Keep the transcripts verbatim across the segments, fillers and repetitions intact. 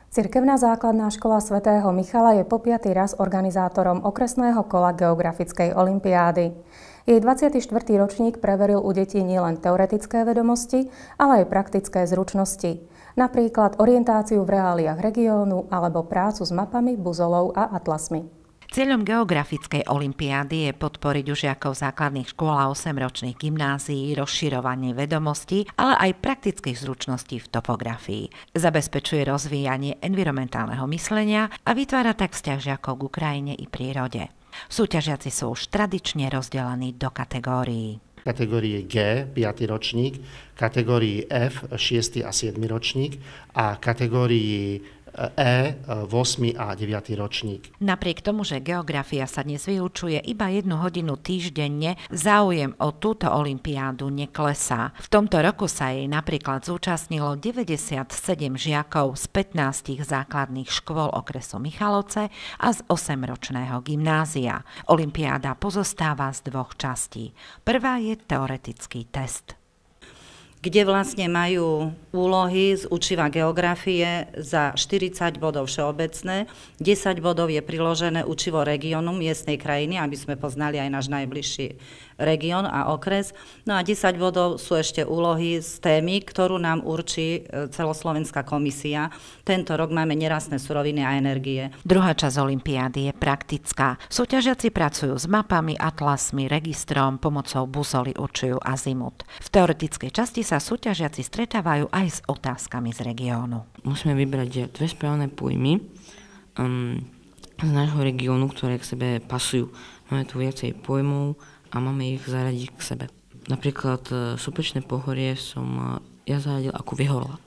Cirkevná základná škola svätého Michala je po piaty raz organizátorom okresného kola geografickej olympiády. Jej dvadsiaty štvrtý ročník preveril u detí nielen teoretické vedomosti, ale aj praktické zručnosti. Napríklad orientáciu v reáliách regiónu alebo prácu s mapami, buzolou a atlasmi. Cieľom geografickej olympiády je podporiť u žiakov základných škôl a osemročných gymnázií rozširovanie vedomostí, ale aj praktických zručností v topografii. Zabezpečuje rozvíjanie environmentálneho myslenia a vytvára tak vzťah žiakov k Ukrajine i prírode. Súťažiaci sú už tradične rozdelení do kategórií. Kategórie G, piaty ročník, kategórii F, šiesty a siedmy ročník a kategórii E, ôsmy a deviaty ročník. Napriek tomu, že geografia sa dnes vyučuje iba jednu hodinu týždenne, záujem o túto olympiádu neklesá. V tomto roku sa jej napríklad zúčastnilo deväťdesiatsedem žiakov z pätnástich základných škôl okresu Michalovce a z osemročného gymnázia. Olympiáda pozostáva z dvoch častí. Prvá je teoretický test, kde vlastne majú úlohy z učiva geografie za štyridsať bodov všeobecné, desať bodov je priložené učivo regiónu miestnej krajiny, aby sme poznali aj náš najbližší región a okres. No a desať bodov sú ešte úlohy z témy, ktorú nám určí celoslovenská komisia. Tento rok máme nerastné suroviny a energie. Druhá časť olympiády je praktická. Súťažiaci pracujú s mapami, atlasmi, registrom, pomocou buzoly určujú azimut. V teoretickej časti sa súťažiaci stretávajú aj s otázkami z regiónu. Musíme vybrať dve správne pojmy um, z nášho regiónu, ktoré k sebe pasujú. Máme tu viacej pojmov a máme ich zaradiť k sebe. Napríklad uh, Sopečné pohorie som uh, ja zaradil ako vyhorlát.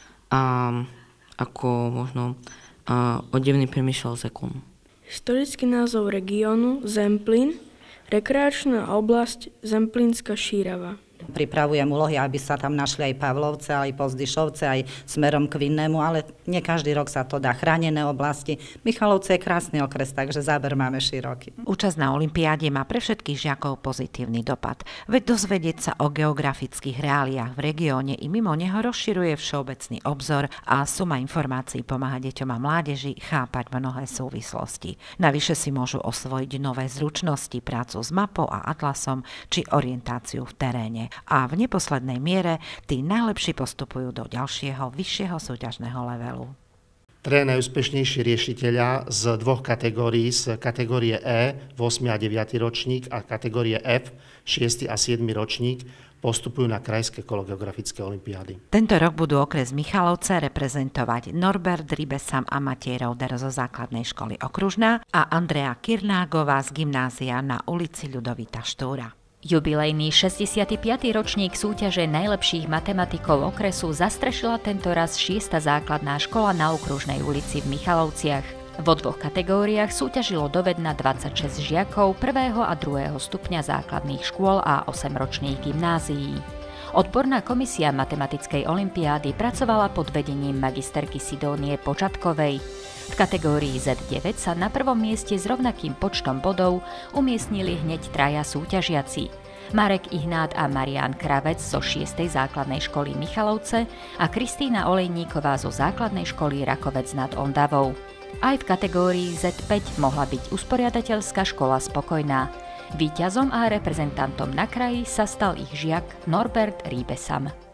A ako možno uh, odevný priemysel Zekon. Historický názov regiónu Zemplín, rekreačná oblasť Zemplínska Šírava. Pripravujem úlohy, aby sa tam našli aj Pavlovce, aj Pozdyšovce, aj smerom k Vinnému, ale nie každý rok sa to dá. Chránené oblasti. Michalovce je krásny okres, takže záber máme široký. Účasť na olympiáde má pre všetkých žiakov pozitívny dopad. Veď dozvedieť sa o geografických reáliách v regióne i mimo neho rozširuje všeobecný obzor a suma informácií pomáha deťom a mládeži chápať mnohé súvislosti. Navyše si môžu osvojiť nové zručnosti, prácu s mapou a atlasom či orientáciu v teréne. A v neposlednej miere tí najlepší postupujú do ďalšieho, vyššieho súťažného levelu. Traja najúspešnejší riešiteľia z dvoch kategórií, z kategórie E, ôsmy a deviaty ročník a kategórie F, šiesty a siedmy ročník, postupujú na krajské kolo geografické olympiády. Tento rok budú okres Michalovce reprezentovať Norbert Ribesam a Matej Rouder zo základnej školy Okružná a Andrea Kirnágová z gymnázia na ulici Ľudovita Štúra. Jubilejný šesťdesiaty piaty ročník súťaže najlepších matematikov okresu zastrešila tentoraz šiesta základná škola na Okružnej ulici v Michalovciach. Vo dvoch kategóriách súťažilo dovedna dvadsaťšesť žiakov prvého a druhého stupňa základných škôl a osemročných gymnázií. Odborná komisia matematickej olympiády pracovala pod vedením magisterky Sidónie Počatkovej. V kategórii zet deväť sa na prvom mieste s rovnakým počtom bodov umiestnili hneď traja súťažiaci. Marek Ihnát a Marián Kravec zo šiestej základnej školy Michalovce a Kristína Olejníková zo základnej školy Rakovec nad Ondavou. Aj v kategórii zet päť mohla byť usporiadateľská škola Spokojná. Víťazom a reprezentantom na kraji sa stal ich žiak Norbert Ribesam.